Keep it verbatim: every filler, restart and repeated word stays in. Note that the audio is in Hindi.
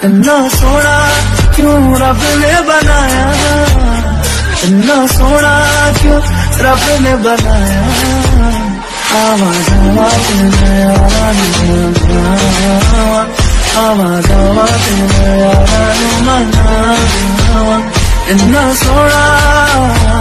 इतना सोना क्यों रब ने बनाया, इतना सोना क्यों रब ने बनाया। आवाज आवाज में आवाज आवाज में इतना सोना